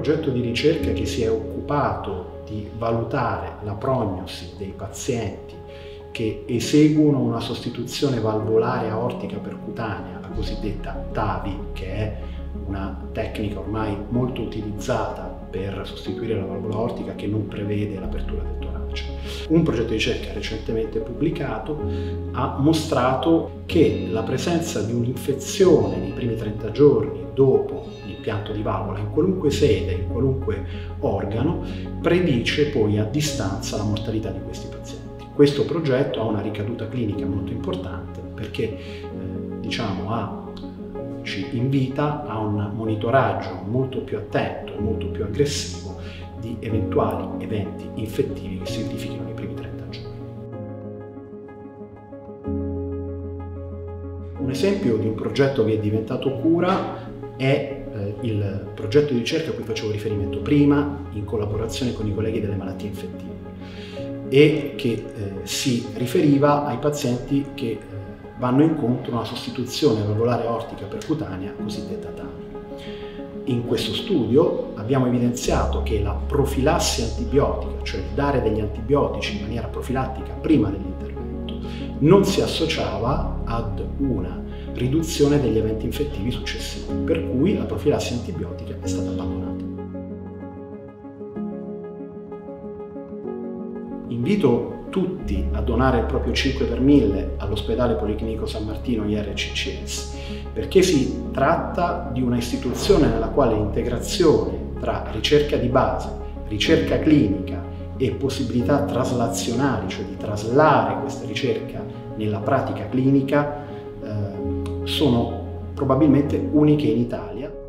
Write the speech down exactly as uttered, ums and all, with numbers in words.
progetto di ricerca che si è occupato di valutare la prognosi dei pazienti che eseguono una sostituzione valvolare aortica percutanea, la cosiddetta T A V I, che è una tecnica ormai molto utilizzata per sostituire la valvola aortica che non prevede l'apertura del torace. Un progetto di ricerca recentemente pubblicato ha mostrato che la presenza di un'infezione nei primi trenta giorni dopo l'impianto di valvola in qualunque sede, in qualunque organo, predice poi a distanza la mortalità di questi pazienti. Questo progetto ha una ricaduta clinica molto importante perché eh, diciamo, ha, ci invita a un monitoraggio molto più attento e molto più aggressivo di eventuali eventi infettivi che si verifichino nei primi trenta giorni. Un esempio di un progetto che è diventato cura è eh, il progetto di ricerca a cui facevo riferimento prima, in collaborazione con i colleghi delle malattie infettive, e che eh, si riferiva ai pazienti che eh, vanno incontro a una sostituzione valvolare aortica percutanea cosiddetta T A V I. In questo studio abbiamo evidenziato che la profilassi antibiotica, cioè il dare degli antibiotici in maniera profilattica prima dell'intervento, non si associava ad una riduzione degli eventi infettivi successivi, per cui la profilassi antibiotica è stata abbandonata. Invito tutti a donare il proprio cinque per mille all'ospedale Policlinico San Martino I R C C S, perché si tratta di una istituzione nella quale l'integrazione tra ricerca di base, ricerca clinica e possibilità traslazionali, cioè di traslare questa ricerca nella pratica clinica, eh, sono probabilmente uniche in Italia.